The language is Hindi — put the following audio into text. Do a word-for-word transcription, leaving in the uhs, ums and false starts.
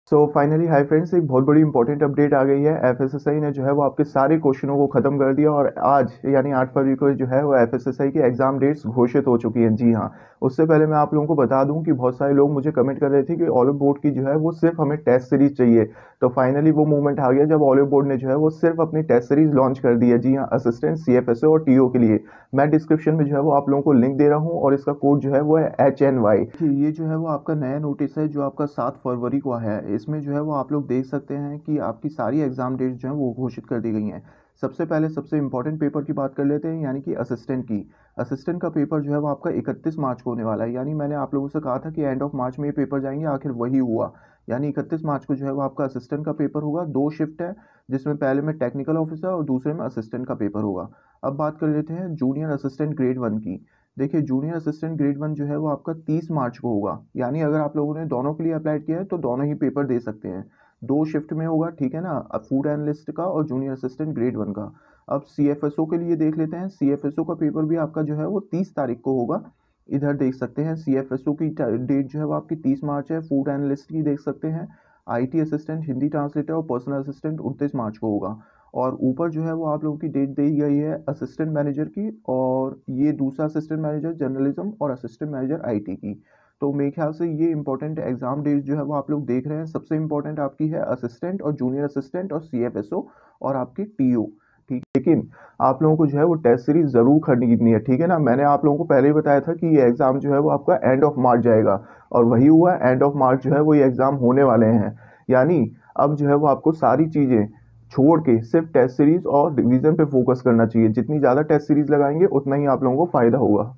सो फाइनली हाय फ्रेंड्स, एक बहुत बड़ी इंपॉर्टेंट अपडेट आ गई है। एफएसएसआई ने जो है वो आपके सारे क्वेश्चनों को खत्म कर दिया और आज यानी आठ फरवरी को जो है वो एफएसएसआई की एग्जाम डेट्स घोषित हो चुकी हैं। जी हाँ, उससे पहले मैं आप लोगों को बता दूं कि बहुत सारे लोग मुझे कमेंट कर रहे थे कि ऑलिव बोर्ड की जो है वो सिर्फ हमें टेस्ट सीरीज चाहिए। तो फाइनली वो मूवमेंट आ गया जब ऑलिव बोर्ड ने जो है वो सिर्फ अपनी टेस्ट सीरीज लॉन्च कर दी है। जी हाँ, असिस्टेंट, सीएफएसओ और टीओ के लिए। मैं डिस्क्रिप्शन में जो है वो आप लोगों को लिंक दे रहा हूँ और इसका कोड जो है वो है एच एन वाई। ये जो है वो आपका नया नोटिस है जो आपका सात फरवरी को है। इसमें जो है वो आप लोग देख सकते हैं कि आपकी सारी एग्जाम डेट जो है वो घोषित कर दी गई हैं। सबसे पहले सबसे इंपॉर्टेंट पेपर की बात कर लेते हैं, यानी कि असिस्टेंट की। असिस्टेंट का पेपर जो है वो आपका इकतीस मार्च को होने वाला है। यानी मैंने आप लोगों से कहा था कि एंड ऑफ मार्च में ये पेपर जाएंगे, आखिर वही हुआ। यानी इकतीस मार्च को जो है वो आपका असिस्टेंट का पेपर होगा। दो शिफ्ट है, जिसमें पहले में टेक्निकल ऑफिसर और दूसरे में असिस्टेंट का पेपर होगा। अब बात कर लेते हैं जूनियर असिस्टेंट ग्रेड वन की। देखिए, जूनियर असिस्टेंट ग्रेड वन जो है वो आपका तीस मार्च को होगा। यानी अगर आप लोगों ने दोनों के लिए अप्लाई किया है तो दोनों ही पेपर दे सकते हैं। दो शिफ्ट में होगा, ठीक है ना। अब फूड एनालिस्ट का और जूनियर असिस्टेंट ग्रेड वन का। अब सीएफएसओ के लिए देख लेते हैं। सीएफएसओ का पेपर भी आपका जो है वो तीस तारीख को होगा। इधर देख सकते हैं सीएफएसओ की डेट जो है वो आपकी तीस मार्च है। फूड एनालिस्ट की देख सकते हैं। आईटी असिस्टेंट, हिंदी ट्रांसलेटर और पर्सनल असिस्टेंट उनतीस मार्च को होगा। और ऊपर जो है वो आप लोगों की डेट दी गई है असिस्टेंट मैनेजर की, और ये दूसरा असिस्टेंट मैनेजर जर्नलिज्म और असिस्टेंट मैनेजर आईटी की। तो मेरे ख्याल से ये इंपॉर्टेंट एग्जाम डेट जो है वो आप लोग देख रहे हैं। सबसे इंपॉर्टेंट आपकी है असिस्टेंट और जूनियर असिस्टेंट और सीएफएसओ और आपकी टीओ। ठीक, लेकिन आप लोगों को जो है वो टेस्ट सीरीज जरूर खरीदनी है, ठीक है ना। मैंने आप लोगों को पहले ही बताया था कि ये एग्जाम जो है वो आपका एंड ऑफ मार्च जाएगा, और वही हुआ। एंड ऑफ मार्च जो है वो ये एग्जाम होने वाले हैं। यानी अब जो है वो आपको सारी चीजें छोड़ के सिर्फ टेस्ट सीरीज और रिवीजन पे फोकस करना चाहिए। जितनी ज़्यादा टेस्ट सीरीज लगाएंगे उतना ही आप लोगों को फायदा होगा।